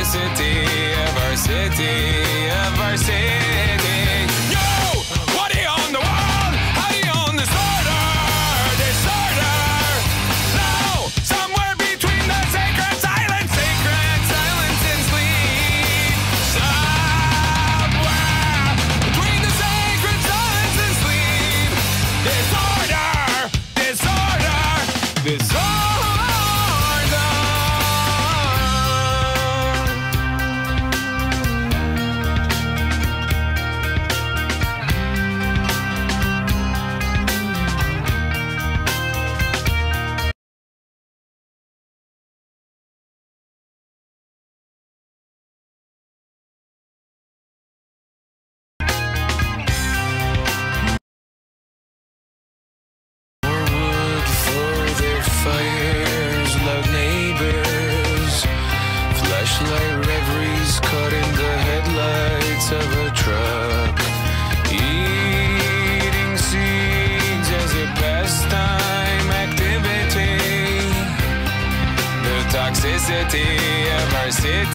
toxicity of our city, of our city. Yo, what do you own the world? How do you own disorder? Disorder. No, somewhere between the sacred silence and sleep. Somewhere between the sacred silence and sleep. Disorder, disorder, disorder. Fires, loud neighbors, flashlight reveries caught in the headlights of a truck, eating seeds as a pastime activity. The toxicity of our city,